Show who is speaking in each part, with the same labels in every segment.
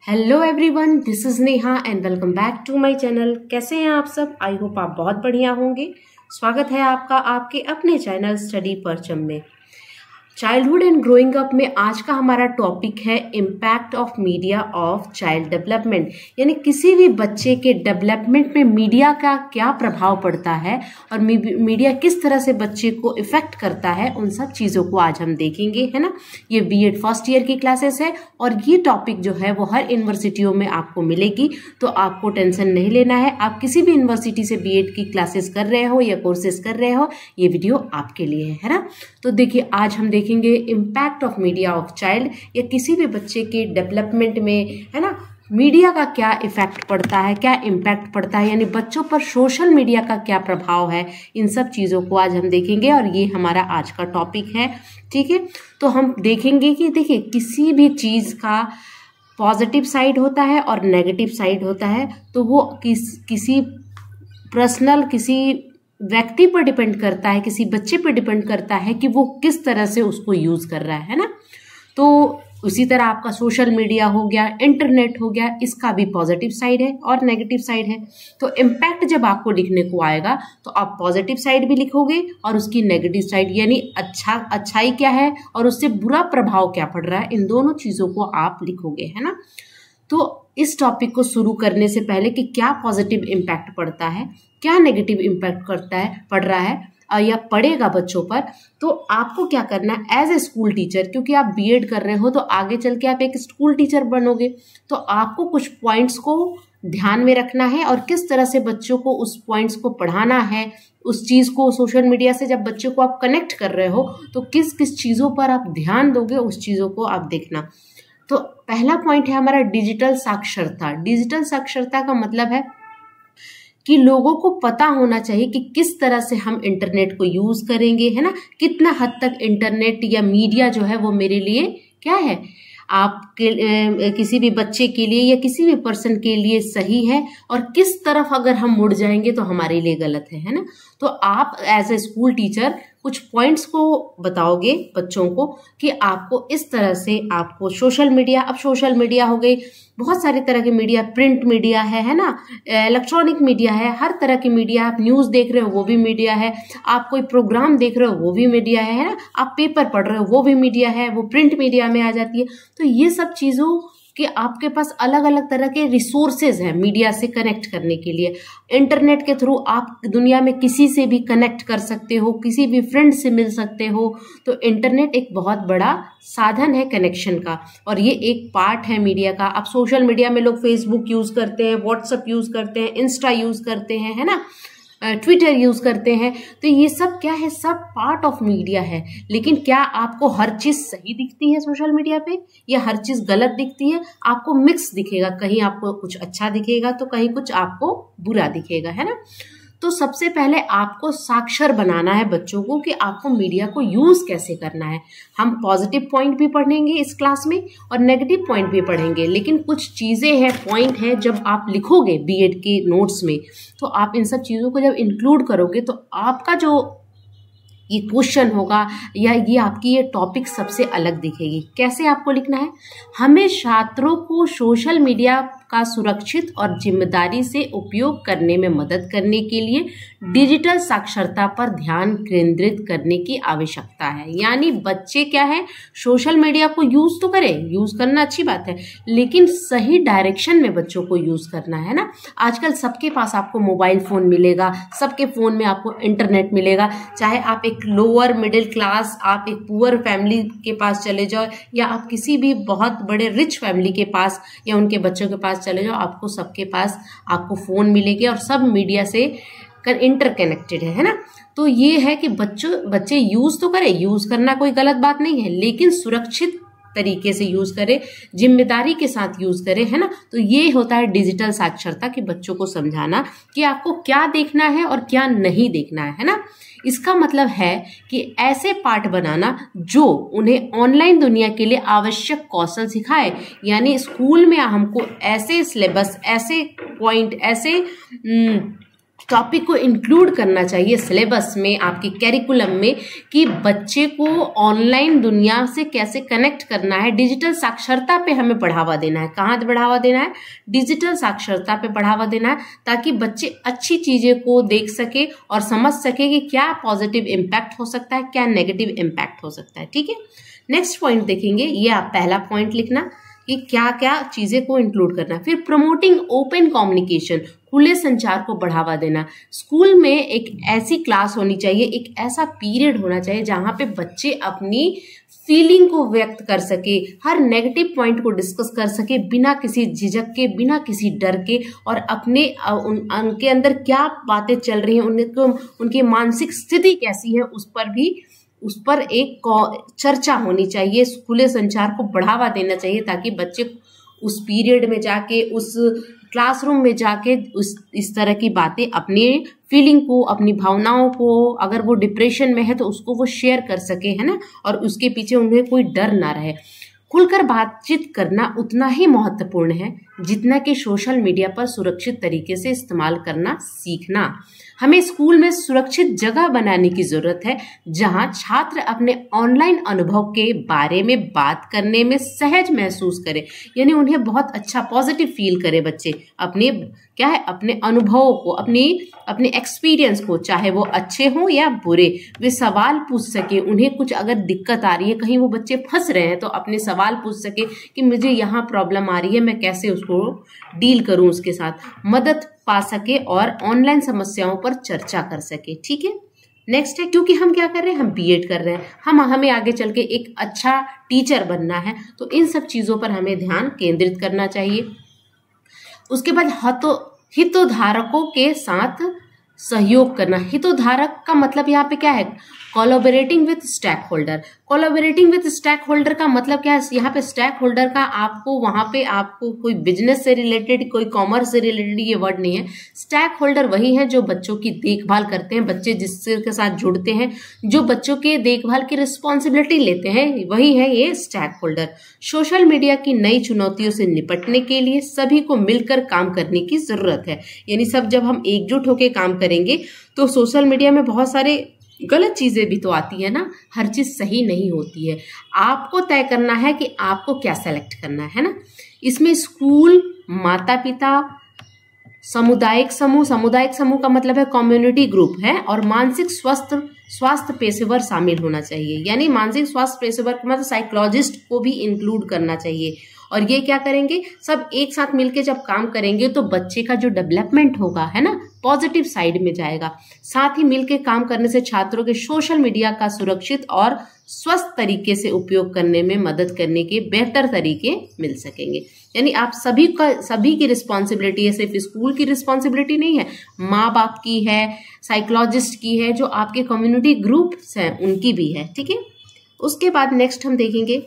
Speaker 1: Hello everyone, this is Neha and welcome back to my channel. कैसे हैं आप सब? आई होप आप बहुत बढ़िया होंगे। स्वागत है आपका आपके अपने चैनल स्टडी परचम में। चाइल्डहुड एंड ग्रोइंग अप में आज का हमारा टॉपिक है impact of media of child development, यानी किसी भी बच्चे के डेवलपमेंट में मीडिया का क्या प्रभाव पड़ता है और मीडिया किस तरह से बच्चे को इफेक्ट करता है, उन सब चीज़ों को आज हम देखेंगे, है ना। ये बीएड फर्स्ट ईयर की क्लासेस है और ये टॉपिक जो है वो हर यूनिवर्सिटियों में आपको मिलेगी, तो आपको टेंशन नहीं लेना है। आप किसी भी यूनिवर्सिटी से बीएड की क्लासेस कर रहे हो या कोर्सेज कर रहे हो, ये वीडियो आपके लिए है ना। तो देखिए, आज हम देखेंगे impact of media of child, या किसी भी बच्चे के डेवलपमेंट में, है ना, मीडिया का क्या इफेक्ट पड़ता है, क्या इम्पैक्ट पड़ता है, यानी बच्चों पर सोशल मीडिया का क्या प्रभाव है। इन सब चीज़ों को आज हम देखेंगे और ये हमारा आज का टॉपिक है, ठीक है। तो हम देखेंगे कि देखिए, किसी भी चीज़ का पॉजिटिव साइड होता है और नेगेटिव साइड होता है, तो वो किसी पर्सनल, किसी व्यक्ति पर डिपेंड करता है, किसी बच्चे पर डिपेंड करता है कि वो किस तरह से उसको यूज़ कर रहा है ना। तो उसी तरह आपका सोशल मीडिया हो गया, इंटरनेट हो गया, इसका भी पॉजिटिव साइड है और नेगेटिव साइड है। तो इम्पैक्ट जब आपको लिखने को आएगा तो आप पॉजिटिव साइड भी लिखोगे और उसकी नेगेटिव साइड, यानी अच्छाई क्या है और उससे बुरा प्रभाव क्या पड़ रहा है, इन दोनों चीज़ों को आप लिखोगे, है ना। तो इस टॉपिक को शुरू करने से पहले कि क्या पॉजिटिव इम्पैक्ट पड़ता है, क्या नेगेटिव इम्पैक्ट पड़ रहा है या पड़ेगा बच्चों पर, तो आपको क्या करना है एज ए स्कूल टीचर, क्योंकि आप बीएड कर रहे हो तो आगे चल के आप एक स्कूल टीचर बनोगे, तो आपको कुछ पॉइंट्स को ध्यान में रखना है और किस तरह से बच्चों को उस पॉइंट्स को पढ़ाना है। उस चीज़ को सोशल मीडिया से जब बच्चों को आप कनेक्ट कर रहे हो तो किस किस चीज़ों पर आप ध्यान दोगे, उस चीज़ों को आप देखना। तो पहला पॉइंट है हमारा डिजिटल साक्षरता। डिजिटल साक्षरता का मतलब है कि लोगों को पता होना चाहिए कि किस तरह से हम इंटरनेट को यूज़ करेंगे, है ना, कितना हद तक इंटरनेट या मीडिया जो है वो मेरे लिए क्या है, आपके किसी भी बच्चे के लिए या किसी भी पर्सन के लिए सही है और किस तरफ अगर हम मुड़ जाएंगे तो हमारे लिए गलत है ना। तो आप एज ए स्कूल टीचर कुछ पॉइंट्स को बताओगे बच्चों को कि आपको इस तरह से, आपको सोशल मीडिया, अब सोशल मीडिया हो गई, बहुत सारे तरह के मीडिया, प्रिंट मीडिया है ना, इलेक्ट्रॉनिक मीडिया है, हर तरह की मीडिया, आप न्यूज़ देख रहे हो वो भी मीडिया है, आप कोई प्रोग्राम देख रहे हो वो भी मीडिया है ना, आप पेपर पढ़ रहे हो वो भी मीडिया है, वो प्रिंट मीडिया में आ जाती है। तो ये सब चीज़ों कि आपके पास अलग अलग तरह के रिसोर्सेज हैं मीडिया से कनेक्ट करने के लिए। इंटरनेट के थ्रू आप दुनिया में किसी से भी कनेक्ट कर सकते हो, किसी भी फ्रेंड से मिल सकते हो। तो इंटरनेट एक बहुत बड़ा साधन है कनेक्शन का और ये एक पार्ट है मीडिया का। अब सोशल मीडिया में लोग फेसबुक यूज़ करते हैं, व्हाट्सएप यूज़ करते हैं, इंस्टा यूज़ करते हैं, है ना, ट्विटर यूज़ करते हैं। तो ये सब क्या है, सब पार्ट ऑफ मीडिया है। लेकिन क्या आपको हर चीज़ सही दिखती है सोशल मीडिया पे या हर चीज़ गलत दिखती है? आपको मिक्स दिखेगा, कहीं आपको कुछ अच्छा दिखेगा तो कहीं कुछ आपको बुरा दिखेगा, है ना। तो सबसे पहले आपको साक्षर बनाना है बच्चों को कि आपको मीडिया को यूज़ कैसे करना है। हम पॉजिटिव पॉइंट भी पढ़ेंगे इस क्लास में और नेगेटिव पॉइंट भी पढ़ेंगे, लेकिन कुछ चीज़ें हैं, पॉइंट है, जब आप लिखोगे बीएड के नोट्स में तो आप इन सब चीज़ों को जब इंक्लूड करोगे तो आपका जो ये क्वेश्चन होगा या ये आपकी ये टॉपिक सबसे अलग दिखेगी। कैसे आपको लिखना है? हमें छात्रों को सोशल मीडिया का सुरक्षित और जिम्मेदारी से उपयोग करने में मदद करने के लिए डिजिटल साक्षरता पर ध्यान केंद्रित करने की आवश्यकता है। यानी बच्चे क्या है, सोशल मीडिया को यूज़ तो करें, यूज़ करना अच्छी बात है, लेकिन सही डायरेक्शन में बच्चों को यूज़ करना है ना। आजकल सबके पास आपको मोबाइल फ़ोन मिलेगा, सबके फ़ोन में आपको इंटरनेट मिलेगा, चाहे आप एक लोअर मिडिल क्लास, आप एक पुअर फैमिली के पास चले जाओ या आप किसी भी बहुत बड़े रिच फैमिली के पास या उनके बच्चों के पास चले जाओ, आपको सबके पास आपको फ़ोन मिलेंगे और सब मीडिया से इंटरकनेक्टेड है ना। तो ये है कि बच्चे यूज़ तो करें, यूज़ करना कोई गलत बात नहीं है, लेकिन सुरक्षित तरीके से यूज़ करें, जिम्मेदारी के साथ यूज़ करें, है ना। तो ये होता है डिजिटल साक्षरता, कि बच्चों को समझाना कि आपको क्या देखना है और क्या नहीं देखना है ना। इसका मतलब है कि ऐसे पाठ बनाना जो उन्हें ऑनलाइन दुनिया के लिए आवश्यक कौशल सिखाए। यानी स्कूल में हमको ऐसे सिलेबस, ऐसे पॉइंट, ऐसे टॉपिक को इंक्लूड करना चाहिए सिलेबस में, आपके कैरिकुलम में, कि बच्चे को ऑनलाइन दुनिया से कैसे कनेक्ट करना है। डिजिटल साक्षरता पे हमें बढ़ावा देना है। कहाँ बढ़ावा देना है? डिजिटल साक्षरता पे बढ़ावा देना है, ताकि बच्चे अच्छी चीजें को देख सके और समझ सके कि क्या पॉजिटिव इम्पैक्ट हो सकता है, क्या नेगेटिव इम्पैक्ट हो सकता है। ठीक है, नेक्स्ट पॉइंट देखेंगे। ये आप पहला पॉइंट लिखना कि क्या क्या चीजें को इंक्लूड करना। फिर प्रमोटिंग ओपन कम्युनिकेशन, खुले संचार को बढ़ावा देना। स्कूल में एक ऐसी क्लास होनी चाहिए, एक ऐसा पीरियड होना चाहिए जहां पे बच्चे अपनी फीलिंग को व्यक्त कर सके, हर नेगेटिव पॉइंट को डिस्कस कर सके बिना किसी झिझक के, बिना किसी डर के, और अपने उनके अंदर क्या बातें चल रही हैं, उनकी मानसिक स्थिति कैसी है, उस पर एक चर्चा होनी चाहिए। खुले संचार को बढ़ावा देना चाहिए ताकि बच्चे उस पीरियड में जाके, उस क्लासरूम में जाके इस तरह की बातें, अपनी फीलिंग को, अपनी भावनाओं को, अगर वो डिप्रेशन में है तो उसको वो शेयर कर सके, है ना, और उसके पीछे उन्हें कोई डर ना रहे। खुलकर बातचीत करना उतना ही महत्वपूर्ण है जितना कि सोशल मीडिया पर सुरक्षित तरीके से इस्तेमाल करना सीखना। हमें स्कूल में सुरक्षित जगह बनाने की जरूरत है जहां छात्र अपने ऑनलाइन अनुभव के बारे में बात करने में सहज महसूस करें, यानी उन्हें बहुत अच्छा पॉजिटिव फील करे बच्चे अपने अपने अनुभवों को, अपने एक्सपीरियंस को, चाहे वो अच्छे हों या बुरे, वे सवाल पूछ सके। उन्हें कुछ अगर दिक्कत आ रही है, कहीं वो बच्चे फंस रहे हैं, तो अपने सवाल पूछ सके कि मुझे यहाँ प्रॉब्लम आ रही है, मैं कैसे उसको डील करूं, उसके साथ मदद पा सके और ऑनलाइन समस्याओं पर चर्चा कर सके। ठीक है, नेक्स्ट है, क्योंकि हम क्या कर रहे हैं, हम बीएड कर रहे हैं, हमें आगे चल के एक अच्छा टीचर बनना है, तो इन सब चीजों पर हमें ध्यान केंद्रित करना चाहिए। उसके बाद हितोधारकों के साथ सहयोग करना। हितोधारक का मतलब यहाँ पे क्या है? Collaborating with stakeholder. Collaborating with stakeholder का मतलब क्या है? यहाँ पे स्टेक होल्डर का आपको वहां पे आपको कोई बिजनेस से रिलेटेड, कोई कॉमर्स से रिलेटेड ये वर्ड नहीं है। स्टेक होल्डर वही है जो बच्चों की देखभाल करते हैं, बच्चे जिसके साथ जुड़ते हैं, जो बच्चों के देखभाल की रिस्पॉन्सिबिलिटी लेते हैं, वही है ये स्टेक होल्डर। सोशल मीडिया की नई चुनौतियों से निपटने के लिए सभी को मिलकर काम करने की जरूरत है। यानी सब जब हम एकजुट होकर काम करेंगे तो सोशल मीडिया में बहुत सारे गलत चीजें भी तो आती है ना, हर चीज सही नहीं होती है। आपको तय करना है कि आपको क्या सेलेक्ट करना है ना। इसमें स्कूल, माता पिता, सामुदायिक समूह का मतलब है कम्युनिटी ग्रुप है, और मानसिक स्वास्थ्य पेशेवर शामिल होना चाहिए। यानी मानसिक स्वास्थ्य पेशेवर मतलब साइकोलॉजिस्ट को भी इंक्लूड करना चाहिए। और ये क्या करेंगे, सब एक साथ मिलके जब काम करेंगे तो बच्चे का जो डेवलपमेंट होगा, है ना, पॉजिटिव साइड में जाएगा। साथ ही मिलके काम करने से छात्रों के सोशल मीडिया का सुरक्षित और स्वस्थ तरीके से उपयोग करने में मदद करने के बेहतर तरीके मिल सकेंगे। यानी आप सभी की रिस्पॉन्सिबिलिटी है, सिर्फ स्कूल की रिस्पॉन्सिबिलिटी नहीं है, माँ बाप की है, साइकोलॉजिस्ट की है, जो आपके कम्युनिटी ग्रुप्स हैं उनकी भी है। ठीक है, उसके बाद नेक्स्ट हम देखेंगे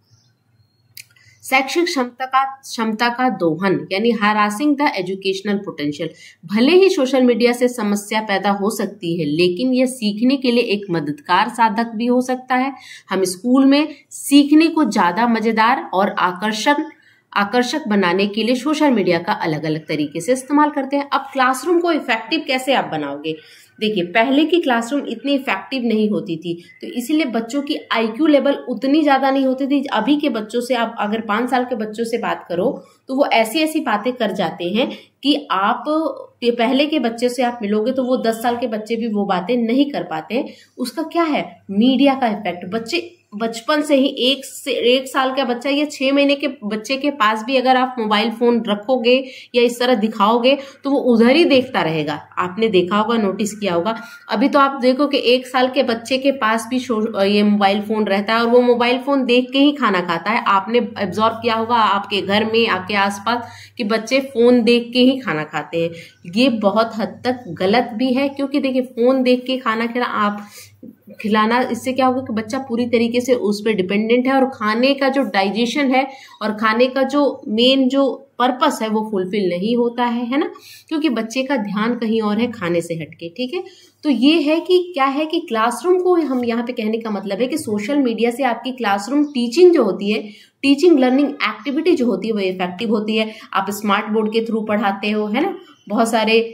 Speaker 1: शैक्षिक क्षमता का दोहन, यानी हरासिंग द एजुकेशनल पोटेंशियल। भले ही सोशल मीडिया से समस्या पैदा हो सकती है, लेकिन यह सीखने के लिए एक मददगार साधक भी हो सकता है। हम स्कूल में सीखने को ज्यादा मजेदार और आकर्षक बनाने के लिए सोशल मीडिया का अलग अलग तरीके से इस्तेमाल करते हैं। अब क्लासरूम को इफेक्टिव कैसे आप बनाओगे? देखिए, पहले की क्लासरूम इतनी इफेक्टिव नहीं होती थी, तो इसीलिए बच्चों की आईक्यू लेवल उतनी ज्यादा नहीं होती थी। अभी के बच्चों से आप अगर 5 साल के बच्चों से बात करो तो वो ऐसी ऐसी बातें कर जाते हैं कि आप पहले के बच्चे से आप मिलोगे तो वो 10 साल के बच्चे भी वो बातें नहीं कर पाते हैं। उसका क्या है? मीडिया का इफेक्ट। बच्चे बचपन से ही 1 साल का बच्चा या 6 महीने के बच्चे के पास भी अगर आप मोबाइल फोन रखोगे या इस तरह दिखाओगे तो वो उधर ही देखता रहेगा। आपने देखा होगा, नोटिस किया होगा। अभी तो आप देखो कि 1 साल के बच्चे के पास भी ये मोबाइल फोन रहता है और वो मोबाइल फोन देख के ही खाना खाता है। आपने एब्जॉर्व किया होगा आपके घर में, आपके आसपास, कि बच्चे फोन देख के ही खाना खाते हैं। ये बहुत हद तक गलत भी है, क्योंकि देखिए फोन देख के खाना खिलाना इससे क्या होगा कि बच्चा पूरी तरीके से उस पर डिपेंडेंट है और खाने का जो डाइजेशन है और खाने का जो मेन जो पर्पस है वो फुलफिल नहीं होता है ना, क्योंकि बच्चे का ध्यान कहीं और है खाने से हटके। ठीक है, तो ये है कि क्या है कि क्लासरूम को हम यहाँ पे कहने का मतलब है कि सोशल मीडिया से आपकी क्लासरूम टीचिंग जो होती है, टीचिंग लर्निंग एक्टिविटी जो होती है वो इफेक्टिव होती है। आप स्मार्ट बोर्ड के थ्रू पढ़ाते हो, है ना, बहुत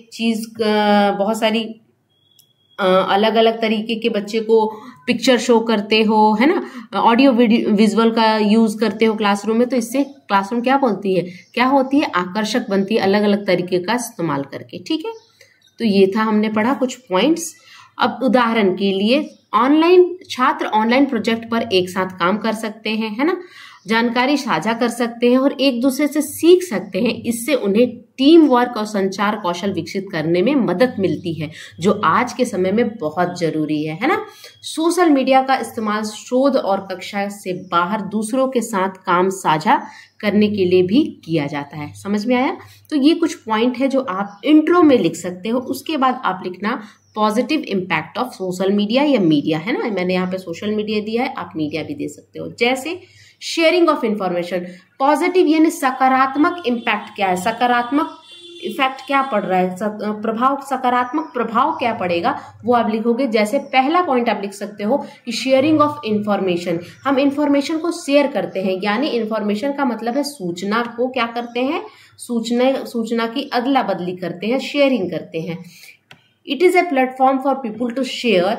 Speaker 1: सारी अलग अलग तरीके के बच्चे को पिक्चर शो करते हो, है ना, ऑडियो विजुअल का यूज करते हो क्लासरूम में, तो इससे क्लासरूम क्या होती है, आकर्षक बनती है अलग अलग तरीके का इस्तेमाल करके। ठीक है, तो ये था, हमने पढ़ा कुछ पॉइंट्स। अब उदाहरण के लिए छात्र ऑनलाइन प्रोजेक्ट पर एक साथ काम कर सकते हैं, है ना, जानकारी साझा कर सकते हैं और एक दूसरे से सीख सकते हैं। इससे उन्हें टीम वर्क और संचार कौशल विकसित करने में मदद मिलती है, जो आज के समय में बहुत जरूरी है ना। सोशल मीडिया का इस्तेमाल शोध और कक्षा से बाहर दूसरों के साथ काम साझा करने के लिए भी किया जाता है। समझ में आया? तो ये कुछ पॉइंट है जो आप इंट्रो में लिख सकते हो। उसके बाद आप लिखना positive impact of social media या मीडिया, है ना। मैंने यहाँ पे सोशल मीडिया दिया है, आप मीडिया भी दे सकते हो। जैसे शेयरिंग ऑफ इंफॉर्मेशन, पॉजिटिव यानी सकारात्मक इम्पैक्ट क्या है, सकारात्मक इफेक्ट क्या पड़ रहा है, सकारात्मक प्रभाव क्या पड़ेगा, वो आप लिखोगे। जैसे पहला पॉइंट आप लिख सकते हो कि शेयरिंग ऑफ इंफॉर्मेशन, हम इंफॉर्मेशन को शेयर करते हैं, यानी इंफॉर्मेशन का मतलब है सूचना को क्या करते हैं, सूचना की अदला बदली करते हैं, शेयरिंग करते हैं। It is a platform for people to share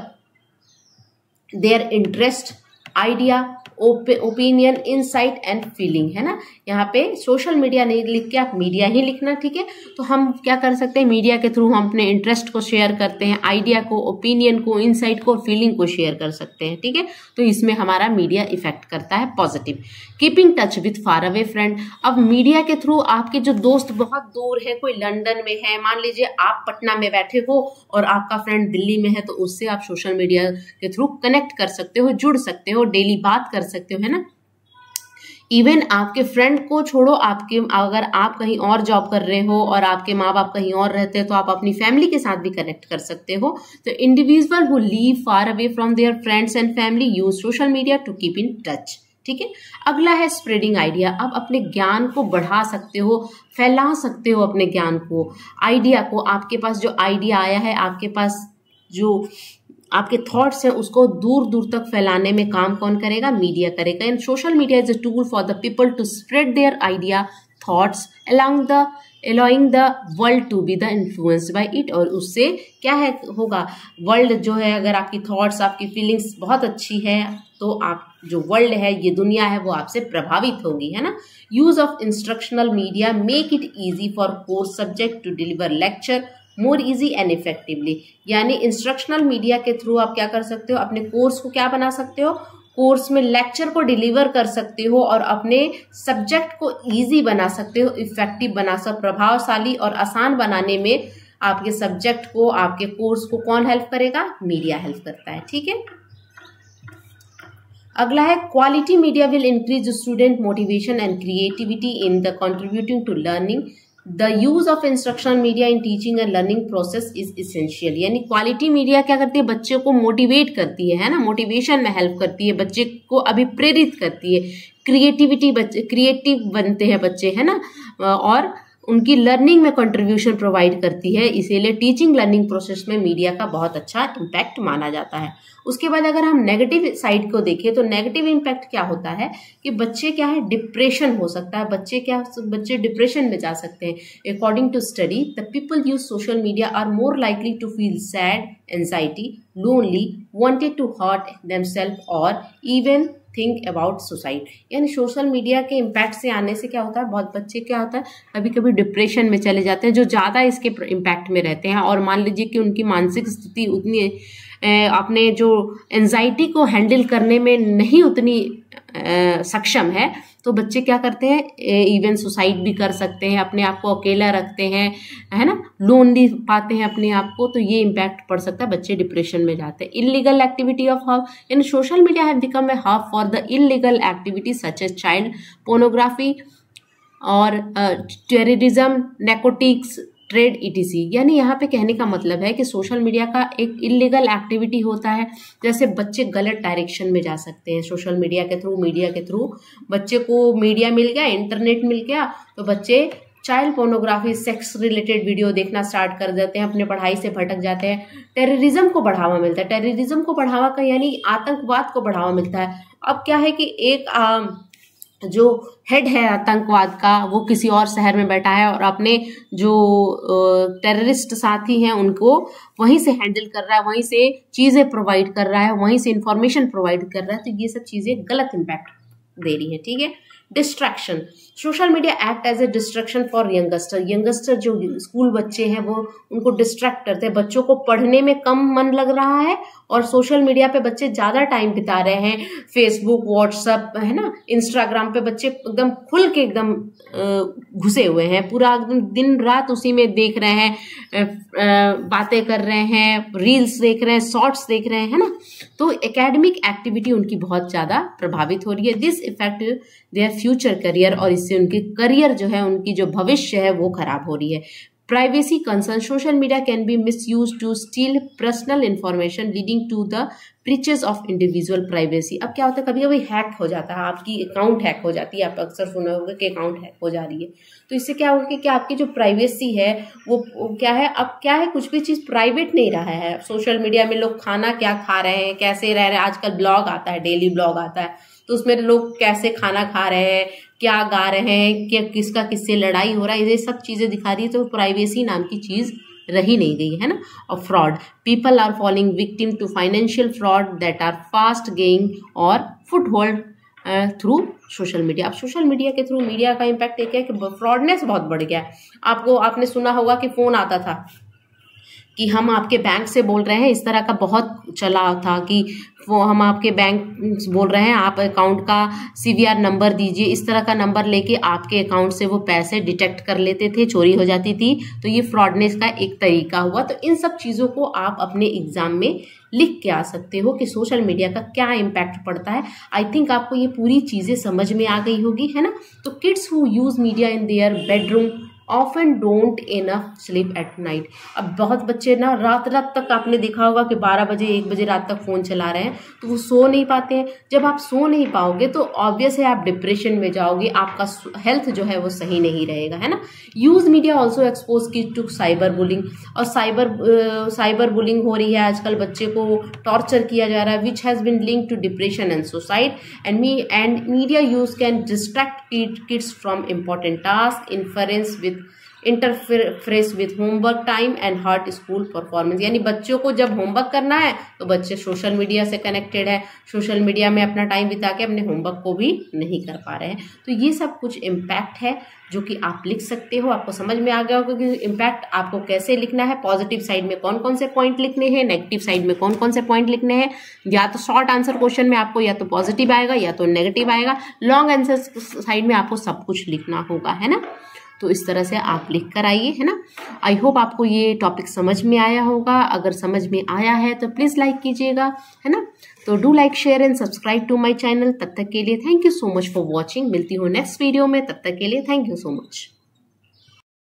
Speaker 1: their interest, idea, opinion, insight and feeling, है ना। यहाँ पे सोशल मीडिया नहीं लिख के आप मीडिया ही लिखना। ठीक है, तो हम क्या कर सकते हैं, मीडिया के थ्रू हम अपने इंटरेस्ट को शेयर करते हैं, आइडिया को, ओपिनियन को, इनसाइट को, फीलिंग को शेयर कर सकते हैं। ठीक है, तो इसमें हमारा मीडिया इफेक्ट करता है positive. Keeping touch with far away friend, अब मीडिया के थ्रू आपके जो दोस्त बहुत दूर है, कोई लंदन में है, मान लीजिए आप पटना में बैठे हो और आपका फ्रेंड दिल्ली में है, तो उससे आप सोशल मीडिया के थ्रू कनेक्ट कर सकते हो, जुड़ सकते हो, डेली बात कर सकते हो, है ना। इवन आपके फ्रेंड को छोड़ो, अगर आप कहीं और जॉब कर रहे हो और आपके माँ बाप कहीं और रहते हैं, तो आप अपनी फैमिली के साथ भी कनेक्ट कर सकते हो। तो individual who live far away from their friends and family use social media to keep in touch. ठीक है, अगला है स्प्रेडिंग आइडिया। आप अपने ज्ञान को बढ़ा सकते हो, फैला सकते हो अपने ज्ञान को, आइडिया को। आपके पास जो आइडिया आया है, आपके पास जो आपके थॉट्स हैं, उसको दूर दूर तक फैलाने में काम कौन करेगा, मीडिया करेगा। And social media is a tool for the people to spread their idea, thoughts, allowing the world to be the influenced by it। और उससे क्या है होगा, वर्ल्ड जो है, अगर आपकी थॉट्स, आपकी फीलिंग्स बहुत अच्छी है, तो आप जो वर्ल्ड है, ये दुनिया है, वो आपसे प्रभावित होगी, है ना। Use of instructional media, make it easy for course subject to deliver lecture more easy and effectively, यानी इंस्ट्रक्शनल मीडिया के थ्रू आप क्या कर सकते हो, अपने कोर्स को क्या बना सकते हो, कोर्स में लेक्चर को डिलीवर कर सकते हो और अपने सब्जेक्ट को इजी बना सकते हो, इफेक्टिव बना सकते, प्रभावशाली और आसान बनाने में आपके सब्जेक्ट को, आपके कोर्स को कौन हेल्प करेगा, मीडिया हेल्प करता है। ठीक है, अगला है quality media will increase student motivation and creativity in the contributing to learning. The use of instructional media in teaching and learning process is essential, यानी क्वालिटी मीडिया क्या करती है, बच्चे को मोटिवेट करती है ना, मोटिवेशन में हेल्प करती है, बच्चे को अभिप्रेरित करती है, क्रिएटिव बनते हैं बच्चे, है ना, और उनकी लर्निंग में कंट्रीब्यूशन प्रोवाइड करती है। इसीलिए टीचिंग लर्निंग प्रोसेस में मीडिया का बहुत अच्छा इम्पैक्ट माना जाता है। उसके बाद अगर हम नेगेटिव साइड को देखें, तो नेगेटिव इम्पैक्ट क्या होता है कि बच्चे क्या है, डिप्रेशन हो सकता है, बच्चे डिप्रेशन में जा सकते हैं। According to study, the people use social media are more likely to feel sad, anxiety, lonely, wanted to hurt themselves और इवन थिंक अबाउट सुसाइड, यानी सोशल मीडिया के इम्पैक्ट से आने से क्या होता है, बहुत बच्चे क्या होता है, कभी कभी डिप्रेशन में चले जाते हैं, जो ज़्यादा इसके इम्पैक्ट में रहते हैं। और मान लीजिए कि उनकी मानसिक स्थिति उतनी अपने जो एंजाइटी को हैंडल करने में नहीं उतनी सक्षम है, तो बच्चे क्या करते हैं, इवन सुसाइड भी कर सकते हैं, अपने आप को अकेला रखते हैं, है ना, लोनली पाते हैं अपने आप को, तो ये इम्पैक्ट पड़ सकता है, बच्चे डिप्रेशन में जाते हैं। Illegal activity of hub, in social media have become a hub for the illegal activity such as child pornography और टेररिज्म, नैकोटिक्स, ट्रेड ईटीसी, यानी यहाँ पे कहने का मतलब है कि सोशल मीडिया का एक इलीगल एक्टिविटी होता है, जैसे बच्चे गलत डायरेक्शन में जा सकते हैं सोशल मीडिया के थ्रू। मीडिया के थ्रू बच्चे को मीडिया मिल गया, इंटरनेट मिल गया, तो बच्चे child pornography, sex related video देखना स्टार्ट कर देते हैं, अपने पढ़ाई से भटक जाते हैं। टेररिज्म को बढ़ावा मिलता है, टेररिज्म को बढ़ावा का यानी आतंकवाद को बढ़ावा मिलता है। अब क्या है कि एक जो हेड है आतंकवाद का वो किसी और शहर में बैठा है और अपने जो टेररिस्ट साथी हैं उनको वहीं से हैंडल कर रहा है, वहीं से चीजें प्रोवाइड कर रहा है, वहीं से इंफॉर्मेशन प्रोवाइड कर रहा है। तो ये सब चीजें गलत इम्पैक्ट दे रही है। ठीक है। Distraction, social media act as a distraction for youngster जो स्कूल बच्चे हैं वो उनको डिस्ट्रैक्ट करते हैं। बच्चों को पढ़ने में कम मन लग रहा है और सोशल मीडिया पे बच्चे ज्यादा टाइम बिता रहे हैं। फेसबुक, व्हाट्सएप है ना, इंस्टाग्राम पे बच्चे एकदम खुल के एकदम घुसे हुए हैं, पूरा दिन रात उसी में देख रहे हैं, बातें कर रहे हैं, रील्स देख रहे हैं, शॉर्ट्स देख रहे हैं, है ना। तो एकेडमिक एक्टिविटी उनकी बहुत ज्यादा प्रभावित हो रही है। This effect their future career, और इससे उनके करियर जो है, उनकी जो भविष्य है वो खराब हो रही है। Privacy concern, social media can be misuse to steal personal information leading to the breaches of individual privacy. अब क्या होता है, कभी कभी हैक हो जाता है, आपकी अकाउंट हैक हो जाती है, आप अक्सर सुना होगा कि अकाउंट हैक हो जा रही है। तो इससे क्या होगा कि आपकी जो प्राइवेसी है वो क्या है, अब क्या है, कुछ भी चीज प्राइवेट नहीं रहा है। सोशल मीडिया में लोग खाना क्या खा रहे हैं, कैसे रह रहे हैं, आजकल ब्लॉग आता है, डेली ब्लॉग आता है, तो उसमें लोग कैसे खाना खा रहे हैं, क्या गा रहे हैं, क्या किसका किससे लड़ाई हो रहा है, ये सब चीजें दिखा रही है। तो प्राइवेसी नाम की चीज रही नहीं गई है ना। और fraud, people are falling victim to financial fraud that are fast gaining और फुटहोल्ड थ्रू सोशल मीडिया। अब सोशल मीडिया के थ्रू मीडिया का इम्पैक्ट एक है कि फ्रॉडनेस बहुत बढ़ गया है। आपने सुना होगा कि फोन आता था कि हम आपके बैंक से बोल रहे हैं, इस तरह का बहुत चला था कि वो हम आपके बैंक बोल रहे हैं, आप अकाउंट का CVR नंबर दीजिए, इस तरह का नंबर लेके आपके अकाउंट से वो पैसे डिटेक्ट कर लेते थे, चोरी हो जाती थी। तो ये फ्रॉडनेस का एक तरीका हुआ। तो इन सब चीज़ों को आप अपने एग्जाम में लिख के आ सकते हो कि सोशल मीडिया का क्या इम्पैक्ट पड़ता है। आई थिंक आपको ये पूरी चीज़ें समझ में आ गई होगी, है ना। तो kids who use media in their bedroom often don't enough sleep at night. अब बहुत बच्चे ना रात तक, आपने देखा होगा कि 12 बजे 1 बजे रात तक फ़ोन चला रहे हैं, तो वो सो नहीं पाते हैं। जब आप सो नहीं पाओगे तो ऑब्वियस है आप डिप्रेशन में जाओगे, आपका हेल्थ जो है वो सही नहीं रहेगा, है ना। यूज मीडिया ऑल्सो एक्सपोज की टू साइबर बुलिंग, और साइबर बुलिंग हो रही है आजकल, बच्चे को टॉर्चर किया जा रहा है, which has been link to depression and suicide. And media use can distract kids from important task, interference with homework time and hurt school performance. यानी बच्चों को जब होमवर्क करना है तो बच्चे सोशल मीडिया से कनेक्टेड है, सोशल मीडिया में अपना टाइम बिता के अपने होमवर्क को भी नहीं कर पा रहे हैं। तो ये सब कुछ इम्पैक्ट है जो कि आप लिख सकते हो। आपको समझ में आ गया होगा कि इम्पैक्ट आपको कैसे लिखना है, पॉजिटिव साइड में कौन कौन से पॉइंट लिखने हैं, नेगेटिव साइड में कौन कौन से पॉइंट लिखने हैं। या तो शॉर्ट आंसर क्वेश्चन में आपको या तो पॉजिटिव आएगा या तो नेगेटिव आएगा, लॉन्ग आंसर साइड में आपको सब कुछ लिखना होगा, है ना। तो इस तरह से आप लिख कर आइए, है ना। आई होप आपको ये टॉपिक समझ में आया होगा। अगर समझ में आया है तो प्लीज़ लाइक कीजिएगा, है ना। तो do like, share and subscribe to my channel. तब तक के लिए thank you so much for watching. मिलती हूँ नेक्स्ट वीडियो में, तब तक के लिए थैंक यू सो मच।